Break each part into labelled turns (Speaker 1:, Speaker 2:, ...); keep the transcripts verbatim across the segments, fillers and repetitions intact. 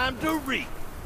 Speaker 1: Time to reap.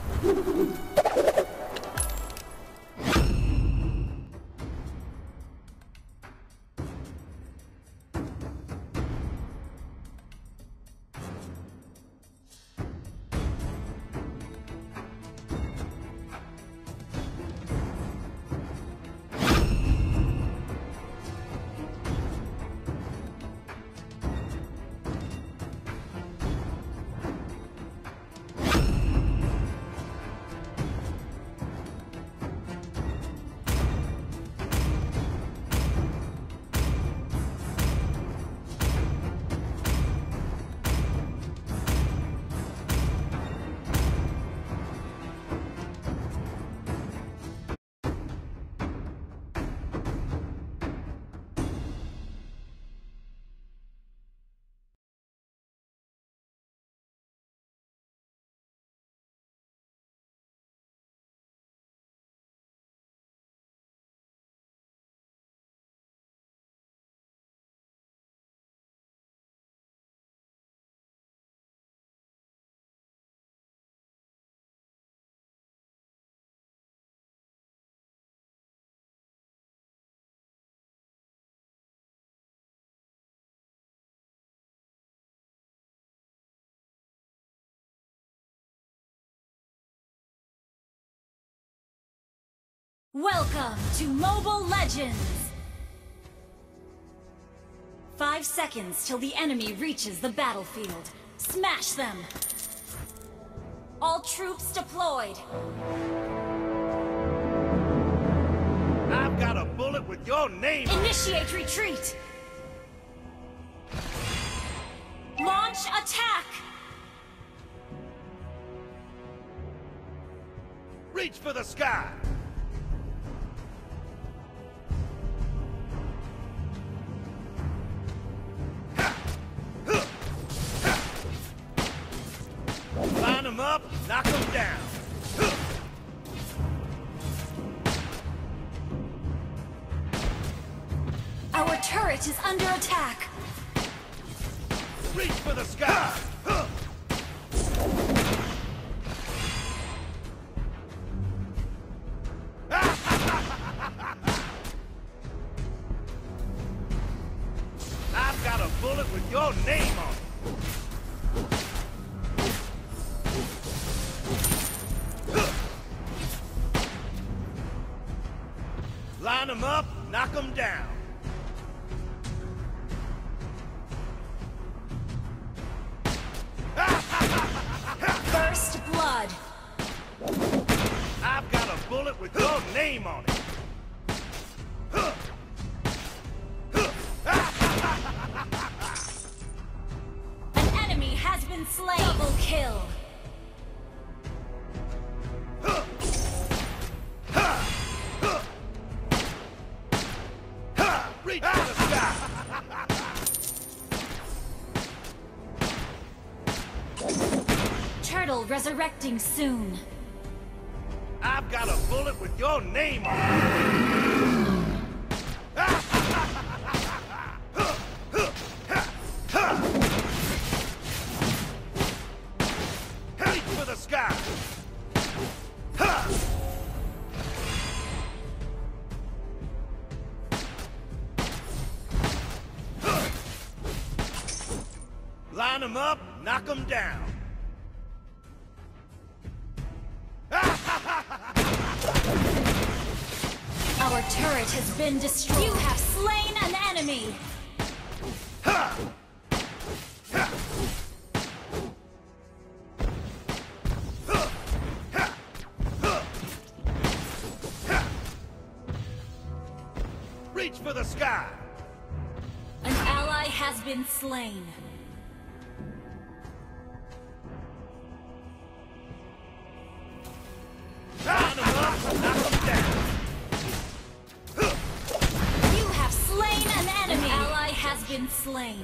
Speaker 2: Welcome to Mobile Legends! Five seconds till the enemy reaches the battlefield. Smash them! All troops deployed!
Speaker 1: I've got a bullet with your name on it.
Speaker 2: Initiate retreat! Launch attack!
Speaker 1: Reach for the sky! Line them up, knock them down.
Speaker 2: Our turret is under attack!
Speaker 1: Reach for the sky! I've got a bullet with your name on it. Line them up, knock them down.
Speaker 2: First blood!
Speaker 1: I've got a bullet with your name on it.
Speaker 2: An enemy has been slain! Double kill!
Speaker 1: Reach for the sky!
Speaker 2: Turtle resurrecting soon.
Speaker 1: I've got a bullet with your name on it. Reach for the sky! Line them up, knock them down.
Speaker 2: Our turret has been destroyed. You have slain an enemy!
Speaker 1: Reach for the sky!
Speaker 2: An ally has been slain.
Speaker 1: Line them up, knock them down.
Speaker 2: You have slain an enemy! An ally has been slain.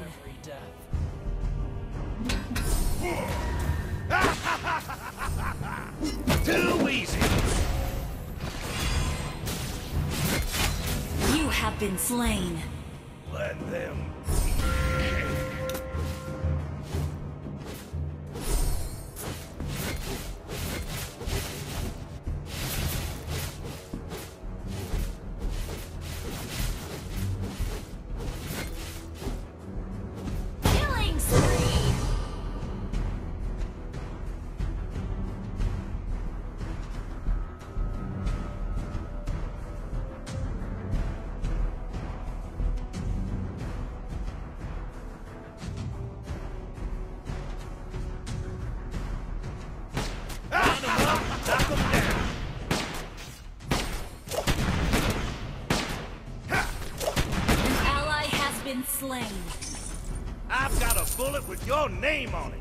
Speaker 1: Too easy.
Speaker 2: You have been slain.
Speaker 1: Let them. bullet with your name on it.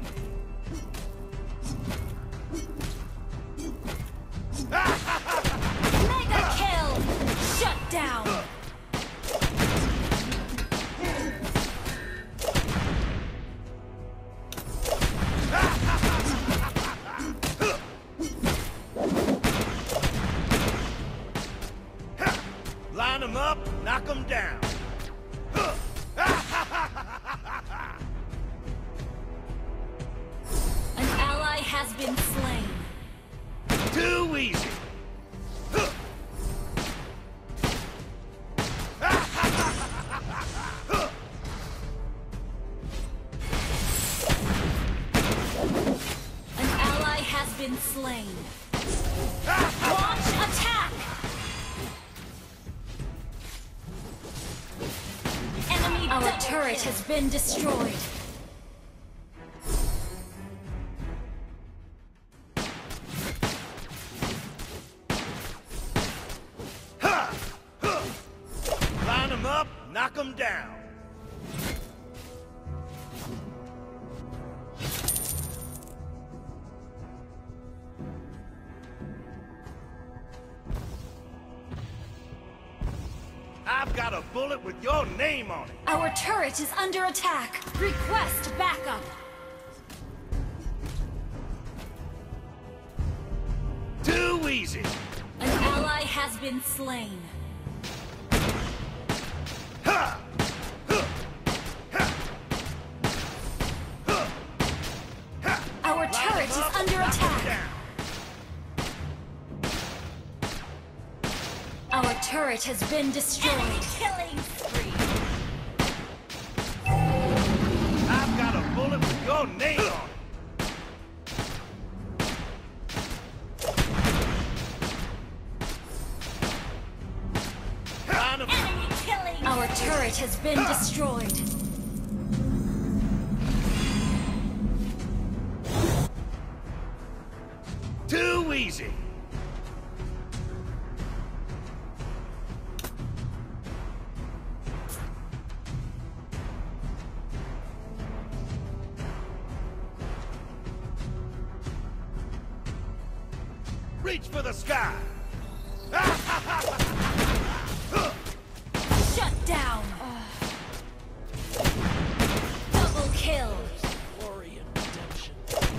Speaker 2: Mega kill! Shut down!
Speaker 1: Line them up, knock them down.
Speaker 2: An ally has been slain.
Speaker 1: Too easy.
Speaker 2: An ally has been slain. Launch attack! Enemy Our turret has been destroyed.
Speaker 1: Line them up, knock them down. I've got a bullet with your name on it.
Speaker 2: Our turret is under attack. Request backup.
Speaker 1: Too easy.
Speaker 2: An ally has been slain. Our turret is under attack. Our turret has been destroyed. Enemy killing spree.
Speaker 1: I've got a bullet with your name on it.
Speaker 2: Enemy killing. Our turret has been destroyed.
Speaker 1: Too easy. Reach for the sky.
Speaker 2: Shut down. Double kill.
Speaker 3: Glory and redemption.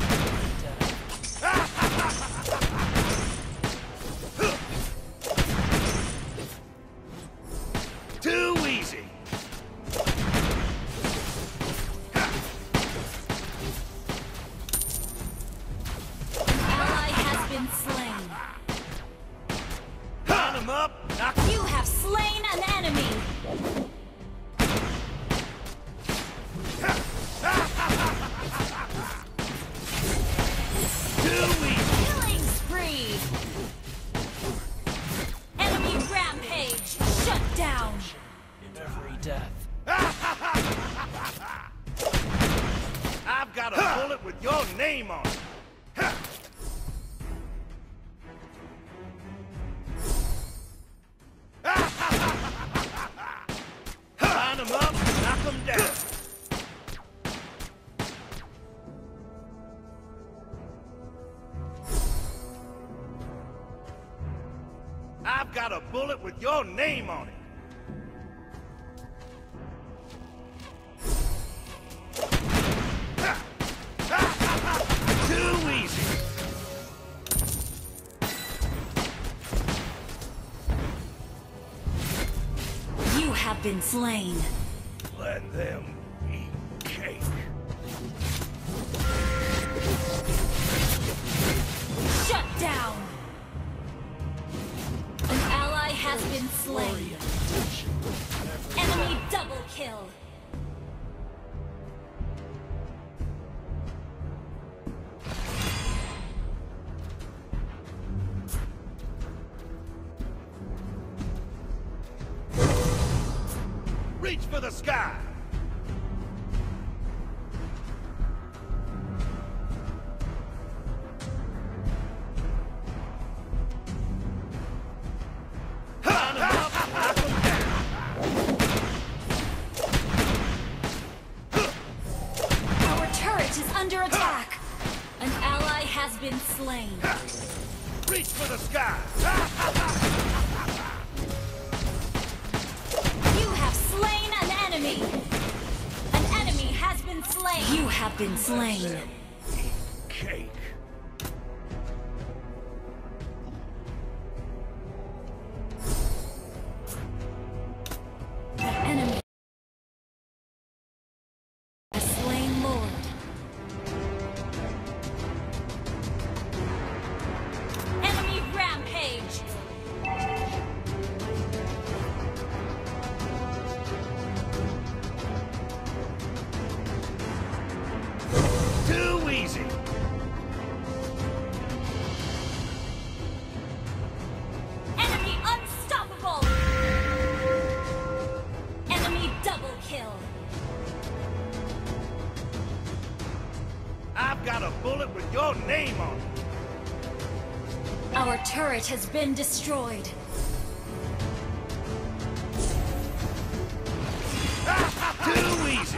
Speaker 1: Too easy.
Speaker 2: Ally has been slain.
Speaker 1: Line them up, knock
Speaker 2: You have slain an enemy.
Speaker 1: too easy.
Speaker 2: Killing spree. Enemy rampage. Shut down.
Speaker 3: In every death.
Speaker 1: I've got a bullet with your name on it. Line them up, knock them down. I've got a bullet with your name on it. Too easy.
Speaker 2: You have been slain.
Speaker 1: Let them eat cake.
Speaker 2: Shut down. An ally has been slain. Enemy double kill.
Speaker 1: Reach for the sky. Line 'em up, knock 'em down.
Speaker 2: turret is under attack. An ally has been slain.
Speaker 1: Reach for the sky!
Speaker 2: You have slain an enemy. An enemy has been slain. You have been slain.
Speaker 1: Cake.
Speaker 2: The enemy has slain Lord. Enemy rampage.
Speaker 1: Too easy.
Speaker 2: Enemy unstoppable. Enemy double kill.
Speaker 1: I've got a bullet with your name on it.
Speaker 2: Our turret has been destroyed.
Speaker 1: Too easy.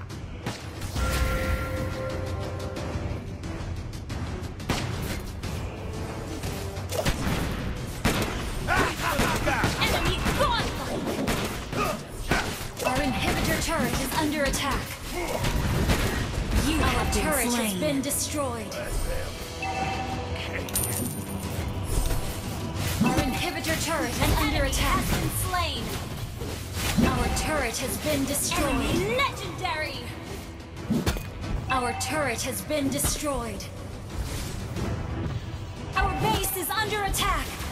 Speaker 2: Enemy godlike. Our inhibitor turret is under attack. You have been turret slain. Has been destroyed. Our inhibitor turret is under attack. Has been slain. Our turret has been destroyed. Enemy legendary. Our turret has been destroyed. Our base is under attack.